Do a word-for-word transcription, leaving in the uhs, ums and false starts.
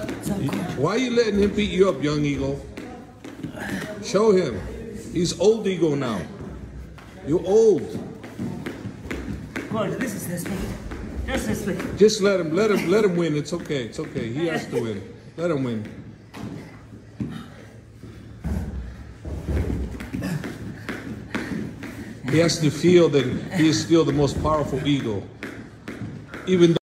Why are you letting him beat you up, young Eagle? Show him. He's old Eagle now. You're old. God, this is respect. Just respect. Just let him, let him, let him win. It's okay. It's okay. He has to win. Let him win. He has to feel that he is still the most powerful Eagle, even though